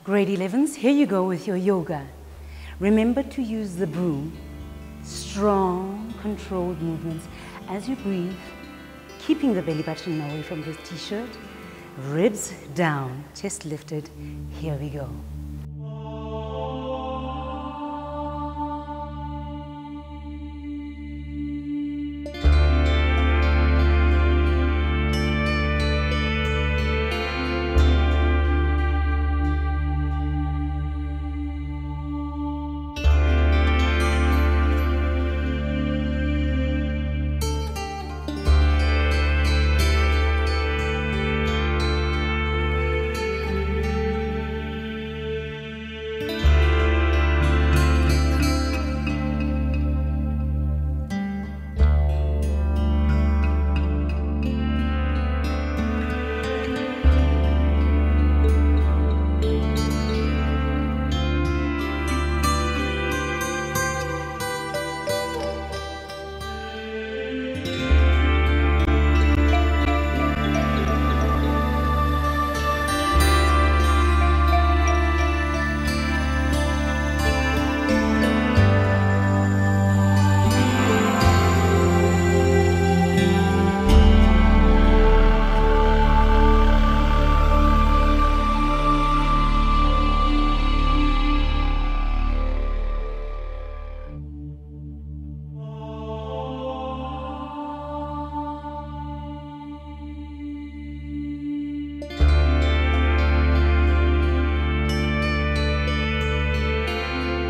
Grade 11s, here you go with your yoga. Remember to use the broom. Strong, controlled movements as you breathe, keeping the belly button away from the t-shirt. Ribs down, chest lifted. Here we go.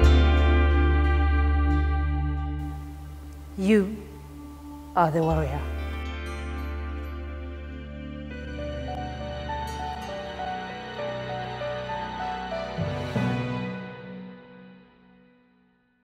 You are the warrior.